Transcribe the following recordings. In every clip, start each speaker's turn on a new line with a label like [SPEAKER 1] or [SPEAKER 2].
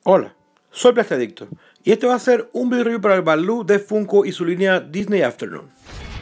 [SPEAKER 1] Hola, soy Plastadicto y este va a ser un video review para el Baloo de Funko y su línea Disney Afternoon.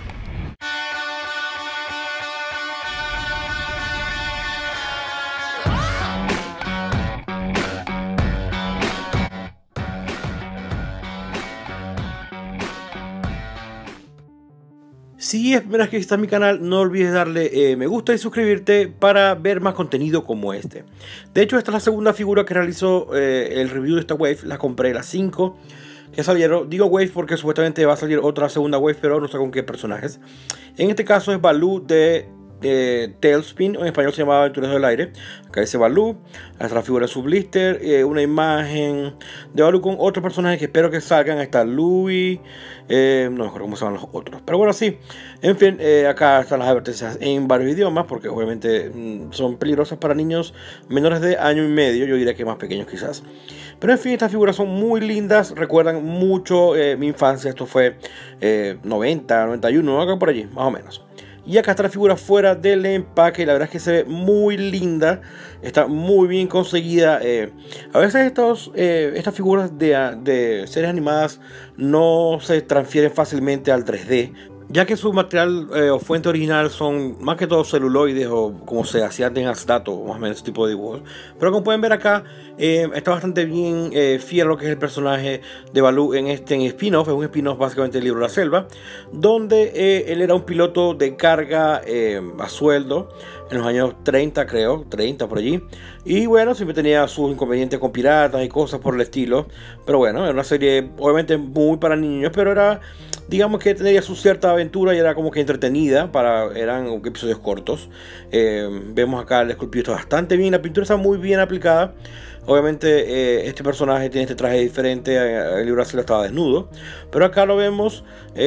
[SPEAKER 1] Si es primera vez que visitas mi canal, no olvides darle me gusta y suscribirte para ver más contenido como este. De hecho, esta es la segunda figura que realizo el review de esta wave. La compré las 5 que salieron. Digo wave porque supuestamente va a salir otra segunda wave, pero no sé con qué personajes. En este caso es Baloo de Tailspin, en español se llamaba Aventureros del Aire. Acá dice Baloo, hasta la figura de su blister, una imagen de Baloo con otros personajes que espero que salgan. Ahí está Louie, no me acuerdo cómo se llaman los otros, pero bueno, sí. En fin, acá están las advertencias en varios idiomas, porque obviamente son peligrosas para niños menores de año y medio, yo diría que más pequeños quizás. Pero en fin, estas figuras son muy lindas, recuerdan mucho mi infancia. Esto fue 90, 91, acá por allí, más o menos. Y acá está la figura fuera del empaque. La verdad es que se ve muy linda. Está muy bien conseguida. A veces estas figuras de series animadas no se transfieren fácilmente al 3D, ya que su material o fuente original son más que todo celuloides o como se hacía en acetato, más o menos ese tipo de dibujos. Pero como pueden ver acá, está bastante bien fiel a lo que es el personaje de Baloo en spin-off. Es un spin-off básicamente del libro La Selva, donde él era un piloto de carga a sueldo en los años 30, creo, 30 por allí. Y bueno, siempre tenía sus inconvenientes con piratas y cosas por el estilo. Pero bueno, era una serie obviamente muy para niños, pero era, digamos que tenía su cierta aventura y era como que entretenida. Eran episodios cortos. Vemos acá el esculpido está bastante bien, la pintura está muy bien aplicada. Obviamente este personaje tiene este traje diferente. El libro así estaba desnudo, pero acá lo vemos.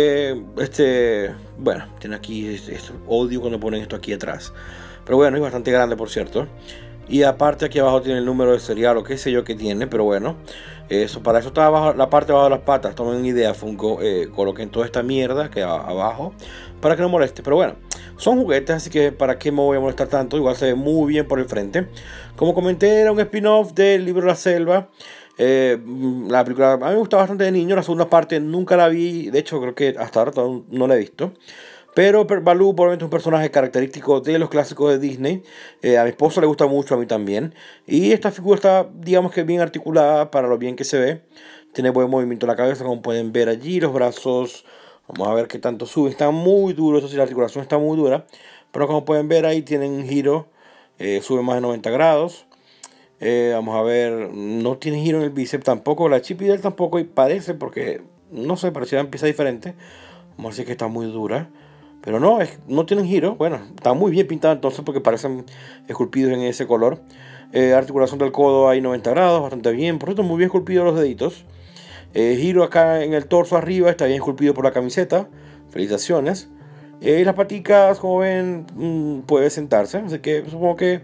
[SPEAKER 1] Bueno, tiene aquí este odio cuando ponen esto aquí atrás, pero bueno, es bastante grande, por cierto. Y aparte aquí abajo tiene el número de serial o qué sé yo que tiene, pero bueno, para eso está abajo, la parte de abajo de las patas. Tomen una idea, Funko, coloquen toda esta mierda que abajo para que no moleste. Pero bueno, son juguetes, así que para qué me voy a molestar tanto. Igual se ve muy bien por el frente. Como comenté, era un spin-off del libro La Selva. La película a mí me gustaba bastante de niño. La segunda parte nunca la vi, de hecho creo que hasta ahora no la he visto. Pero Baloo probablemente es un personaje característico de los clásicos de Disney. A mi esposa le gusta mucho, a mí también. Y esta figura está, digamos que bien articulada para lo bien que se ve. Tiene buen movimiento en la cabeza, como pueden ver allí. Los brazos, vamos a ver qué tanto sube. Está muy duro, eso sí, la articulación está muy dura. Pero como pueden ver ahí tienen un giro. Sube más de 90 grados. Vamos a ver, no tiene giro en el bíceps tampoco. La Chip 'n Dale tampoco, y parece, porque no sé, pareciera una pieza diferente. Vamos a decir que está muy dura. Pero no tienen giro. Bueno, está muy bien pintado entonces, porque parecen esculpidos en ese color. Articulación del codo ahí 90 grados, bastante bien. Por cierto, muy bien esculpidos los deditos. Giro acá en el torso arriba, está bien esculpido por la camiseta. Felicitaciones. Y las paticas, como ven, puede sentarse. Así que supongo que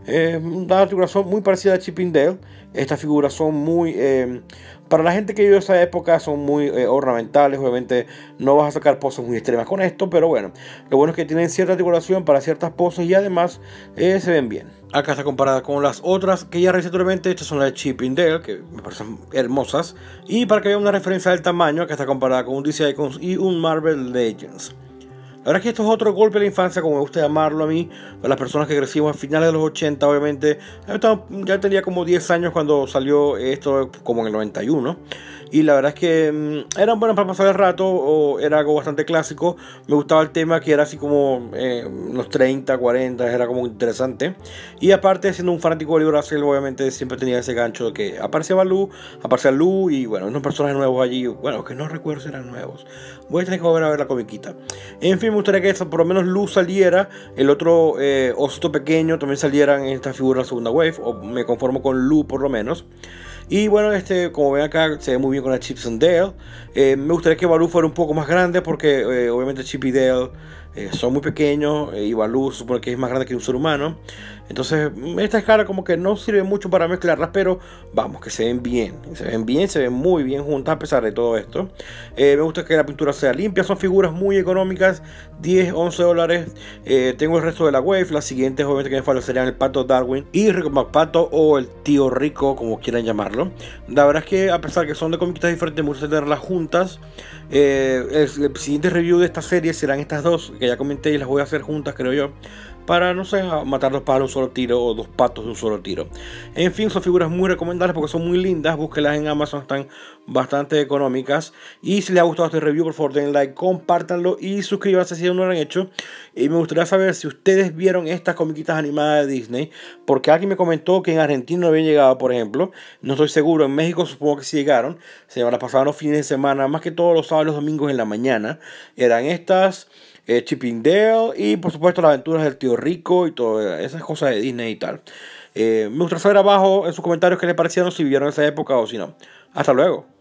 [SPEAKER 1] una articulación muy parecida a Chip 'n Dale. Estas figuras son muy... para la gente que vive esa época son muy ornamentales. Obviamente no vas a sacar poses muy extremas con esto, pero bueno, lo bueno es que tienen cierta articulación para ciertas poses y además se ven bien. Acá está comparada con las otras que ya revisé anteriormente. Estas son las de Chip 'n Dale, que me parecen hermosas. Y para que vean una referencia del tamaño, acá está comparada con un DC Icons y un Marvel Legends. La verdad es que esto es otro golpe de la infancia, como me gusta llamarlo a mí, para las personas que crecimos a finales de los 80, obviamente. Ya tenía como 10 años cuando salió esto, como en el 91. Y la verdad es que eran buenas para pasar el rato, o era algo bastante clásico. Me gustaba el tema, que era así como los 30, 40, era como interesante. Y aparte, siendo un fanático de libro de la Selva, obviamente siempre tenía ese gancho de que aparecía Baloo, aparecía Lou y bueno, unos personajes nuevos allí. Bueno, que no recuerdo si eran nuevos. Voy a tener que volver a ver la comiquita. En fin, me gustaría que por lo menos Lou saliera, el otro osito pequeño también salieran en esta figura de la segunda wave, o me conformo con Lou por lo menos. Y bueno, como ven acá, se ve muy bien con la Chip 'n Dale. Me gustaría que Baloo fuera un poco más grande, porque obviamente Chip 'n Dale son muy pequeños, y Baloo se supone que es más grande que un ser humano. Entonces esta escala como que no sirve mucho para mezclarlas, pero vamos, que se ven muy bien juntas a pesar de todo esto. Me gusta que la pintura sea limpia, son figuras muy económicas, 10, 11 dólares. Tengo el resto de la wave, las siguientes obviamente que me faltan serían el Pato Darwin y Rico McPato, o el Tío Rico, como quieran llamarlo. La verdad es que a pesar que son de comiquitas diferentes, me gusta tenerlas juntas. El siguiente review de esta serie serán estas dos que ya comenté y las voy a hacer juntas, creo yo, para, no sé, matar dos pájaros de un solo tiro o dos patos de un solo tiro. En fin, son figuras muy recomendables porque son muy lindas. Búsquenlas en Amazon, están bastante económicas. Y si les ha gustado este review, por favor denle like, compártanlo y suscríbanse si aún no lo han hecho. Y me gustaría saber si ustedes vieron estas comiquitas animadas de Disney, porque alguien me comentó que en Argentina no habían llegado, por ejemplo. No estoy seguro, en México supongo que sí llegaron. Se van a pasar los fines de semana, más que todos los sábados y los domingos en la mañana. Eran estas, Chip 'n Dale y por supuesto las aventuras del Tío Rico y todas esas cosas de Disney y tal. Me gustaría saber abajo en sus comentarios qué les parecieron, si vivieron esa época o si no. Hasta luego.